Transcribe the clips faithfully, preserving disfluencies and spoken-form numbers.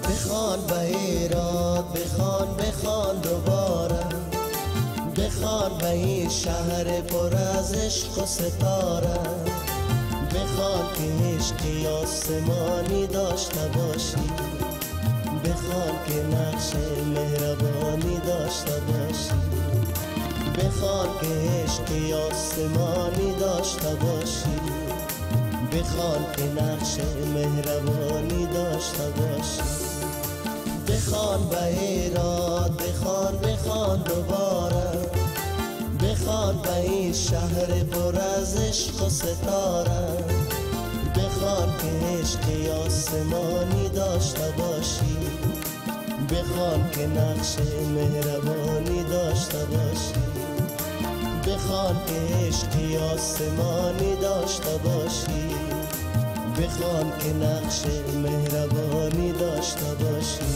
بخوان به هرات، بخوان بخوان دوباره، بخوان به این شهر پر از عشق و ستاره، بخوان که عشقی آسمانی داشته باشی، بخوان که نقش مهربانی داشته باشی، بخوان که عشقی آسمانی داشته باشی، بخوان که نقش مهربانی داشته باشی. بخوان به هرات، بخوان بخوان دوباره، بخوان به این شهر پر از عشق و ستاره، بخوان که عشقی آسمانی داشته باشی، بخوان که نقش مهربانی داشته باشی، بخوان که عشقی آسمانی داشته باشی، بخوان که نقش مهربانی داشته باشی.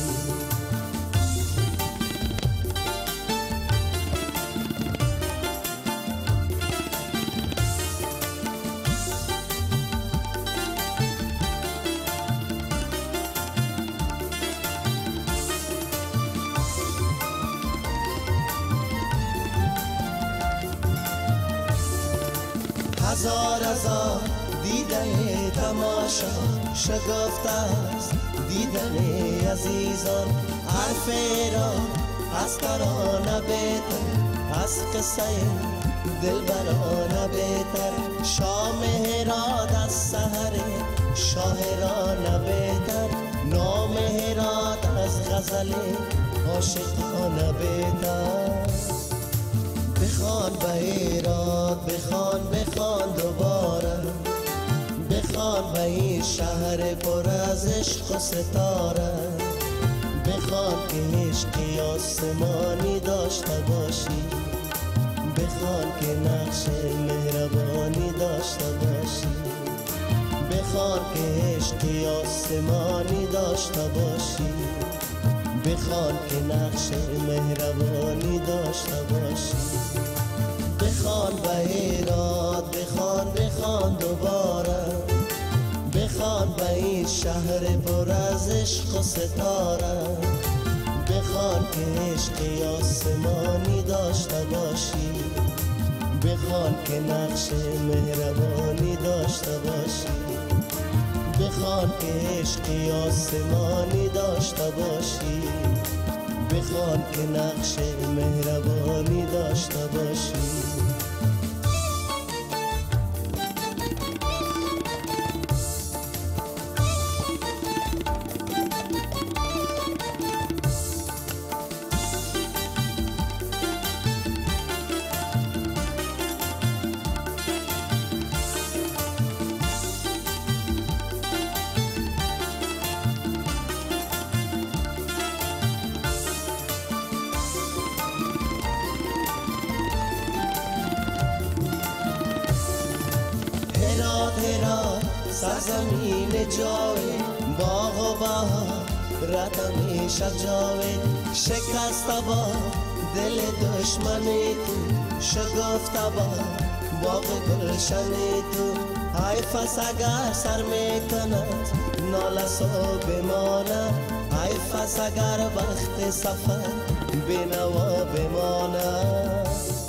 هزار هزار دیدن تماشا شگفت است، دیدن عزیزان حرف را از ترانه بهتر، از قصه دلبرانه بهتر، شام هرات از سحر شاهرانه بهتر، نام هرات از غزل عاشقانه بهتر. بخوان به هرات، بخوان بخوان دوباره، بخوان به این شهر پر از عشق و ستاره، بخوان که عشقی آسمانی داشته باشی، بخوان که نقش مهربانی داشته باشی، بخوان که عشقی آسمانی داشته باشی، بخوان که نقش مهربانی داشته باشی. بخوان به هرات، بخوان بخوان دوباره، بخوان به این شهر پر از عشق و ستاره، بخوان که عشقی آسمانی داشته باشی، بخوان که نقش مهربانی داشته باشی، بخوان که عشقی آسمانی داشته باشی، بخوان که نقش مهربانی داشته باشی. هرات سرزمین جاوید، باغ و بهار رتن شجاوید، شکسته با دل دشمنی تو، شگفته با باغ گلشن تو، حیف اگر سر میکند نالس و بماند، حیف اگر وقت سفر بنوا بماند.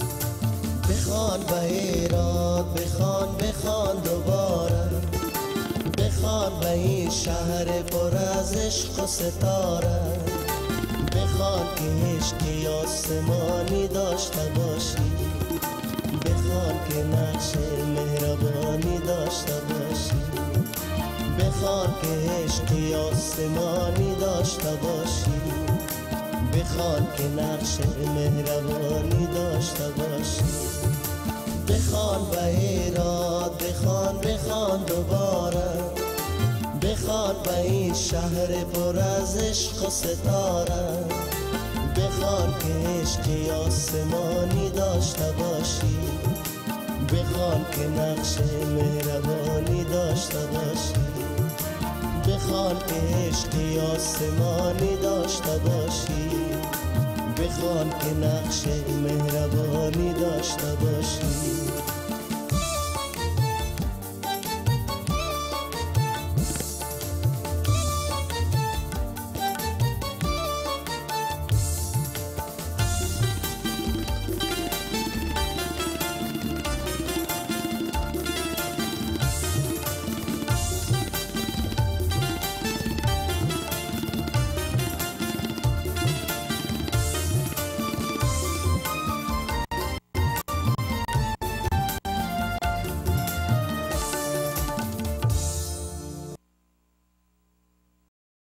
بخوان به هرات، بخوان بخوان دوباره، بخوان به این شهر پر از عشق و ستاره، بخوان که عشقی آسمانی داشته باشی، بخوان که نقش مهربانی داشته باشی، بخوان که عشقی آسمانی داشته باشی، بخوان که نقش مهربانی داشته باشی. بخوان به هرات، بخوان بخوان دوباره، بخوان به این شهر پر از عشق و ستاره، بخوان که عشقی آسمانی داشته باشی، بخوان که نقش مهربانی داشته باشی، بخوان که عشقی آسمانی داشته باشی، بخوان که نقش مهربانی داشته باشی.